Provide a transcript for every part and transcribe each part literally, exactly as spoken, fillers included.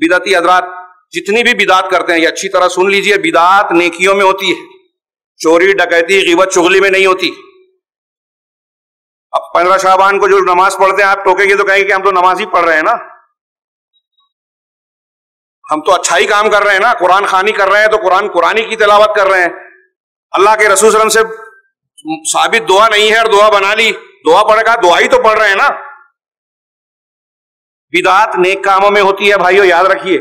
بدعتی حضرات جتنی بھی بدعت کرتے ہیں یہ اچھی طرح سن لیجئے، بدعت نیکیوں میں ہوتی ہے، چوری ڈکیتی غیبت چغلی میں نہیں ہوتی۔ اب پندرہ شعبان کو جو نماز پڑھتے ہیں آپ ٹوکیں گے تو کہیں گے کہ ہم تو نماز ہی پڑھ رہے ہیں نا، ہم تو اچھائی کام کر رہے ہیں نا، قرآن خوانی کر رہے ہیں تو قرآن قرآنی کی تلاوت کر رہے ہیں۔ اللہ کے رسول صلی اللہ علیہ وسلم سے ثابت دعا نہیں ہے اور دعا بنا لی، دعا پڑھ کر دعا ہی تو پڑھ رہے ہیں نا۔ بدعت نیک کاموں میں ہوتی ہے بھائیو، یاد رکھیے۔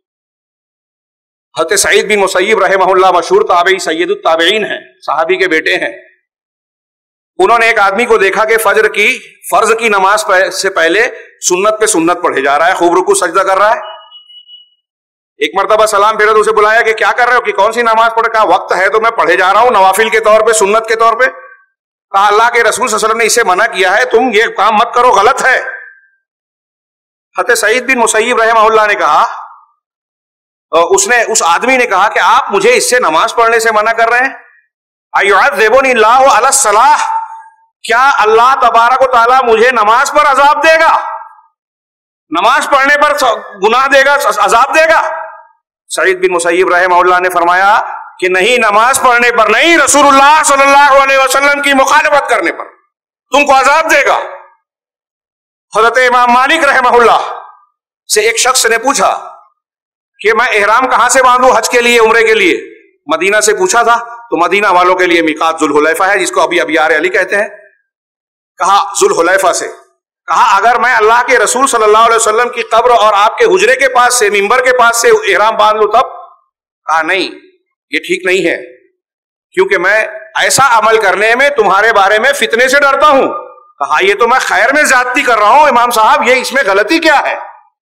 حضرت سعید بن مسیب رحمہ اللہ مشہور تابعی سید التابعین ہیں، صحابی کے بیٹے ہیں۔ انہوں نے ایک آدمی کو دیکھا کہ فجر کی فرض کی نماز سے پہلے سنت پہ سنت پڑھے جا رہا ہے، خوب رکوع سجدہ کر رہا ہے۔ ایک مرتبہ سلام پھیرا تو اسے بلایا کہ کیا کر رہے ہو، کہ کون سی نماز پڑھ؟ کہا وقت ہے تو میں پڑھے جا رہا ہوں نوافل کے طور پہ، سنت کے طور پہ۔ کہا اللہ کے رسول صلی اللہ علیہ وسلم نے اسے منع کیا ہے، تم یہ کام مت کرو، غلط ہے۔ حضرت سعید بن مسیب رحمہ اللہ نے کہا، اس نے اس آدمی نے کہا کہ آپ مجھے اس سے نماز پڑھنے سے منع کر رہے ہیں؟ ایعذبنی اللہ علی الصلاۃ، کیا اللہ تبارک و تعالیٰ مجھے نماز پر عذاب دے گا، نماز پڑھنے پر گناہ دے گا، عذاب دے گا؟ سعید بن مسیب رحمہ اللہ نے فرمایا کہ نہیں، نماز پڑھنے پر نہیں، رسول اللہ صلی اللہ علیہ وسلم کی مخالفت کرنے پر تم کو عذاب دے گا۔ حضرت امام مالک رحمہ اللہ سے ایک شخص نے پوچھا کہ میں احرام کہاں سے باندھوں حج کے لیے، عمرے کے لیے؟ مدینہ سے پوچھا تھا تو مدینہ والوں کے لیے میقات ذوالحلیفہ ہے، جس کو ابھی ابیار علی کہتے ہیں۔ کہا ذوالحلیفہ سے۔ کہا اگر میں اللہ کے رسول صلی اللہ علیہ وسلم کی قبر اور آپ کے حجرے کے پاس سے، منبر کے پاس سے احرام باندھ لوں تب؟ کہا نہیں، یہ ٹھیک نہیں ہے، کیونکہ میں ایسا عمل کرنے میں تمہارے بارے میں فتنے سے ڈرتا ہوں۔ کہا یہ تو میں خیر میں زیادتی کر رہا ہوں امام صاحب، یہ اس میں غلطی کیا ہے؟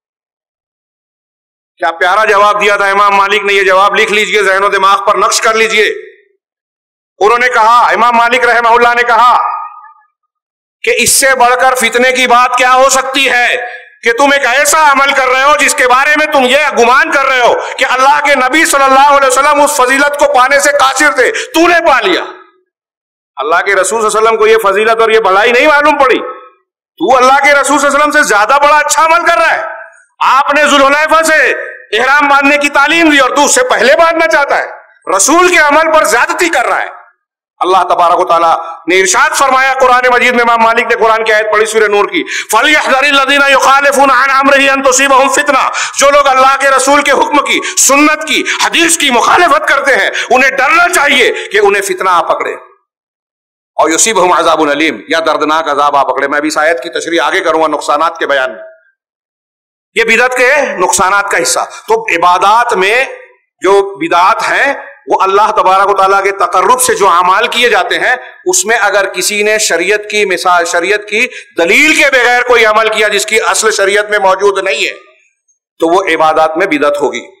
کیا پیارا جواب دیا تھا امام مالک نے، یہ جواب لکھ لیجئے، ذہن و دماغ پر نقش کر لیجئے۔ انہوں نے کہا، امام مالک رحمہ اللہ نے کہا کہ اس سے بڑھ کر فتنے کی بات کیا ہو سکتی ہے کہ تم ایک ایسا عمل کر رہے ہو جس کے بارے میں تم یہ گمان کر رہے ہو کہ اللہ کے نبی صلی اللہ علیہ وسلم اس فضیلت کو پانے سے قاصر تھے، تو نے پا لیا۔ اللہ کے رسول صلی اللہ علیہ وسلم کو یہ فضیلت اور یہ بھلائی نہیں معلوم پڑی، تو اللہ کے رسول صلی اللہ علیہ وسلم سے زیادہ بڑا اچھا عمل کر رہا ہے۔ آپ نے ذوالحلیفہ سے احرام باندھنے کی تعلیم دی اور تو اس سے پہلے باندھنا چاہتا ہے، رسول کے عمل پر زیادتی کر رہا ہے۔ اللہ تبارک و تعالیٰ نے ارشاد فرمایا قرآن مجید میں، امام مالک نے قرآن کی آیت پڑھی سورہ نور کی، فَلْيَحْذَرِ الَّذِينَ يُخَالِفُونَ عَنْ أَمْرِهِ أَن تُصِيبَهُمْ فِتْنَةٌ، جو لوگ اللہ کے رسول کے حکم کی، سنت کی، حدیث کی مخالفت کرتے ہیں، انہیں ڈرنا چاہیے کہ انہیں فتنہ آ پکڑے، اور يُصِيبَهُمْ عَذَابٌ أَلِيمٌ، یا دردناک عذاب آ پکڑے۔ میں بھی اس آیت کی تشریح آگے کروں گا نقصانات کے بیان میں، یہ بدعت کے نقصانات کا حصہ۔ تو عبادات میں جو بدعات ہیں وہ اللہ تبارک و تعالیٰ کے تقرب سے جو اعمال کیے جاتے ہیں، اس میں اگر کسی نے شریعت کی مثال شریعت کی دلیل کے بغیر کوئی عمل کیا جس کی اصل شریعت میں موجود نہیں ہے تو وہ عبادات میں بدعت ہوگی۔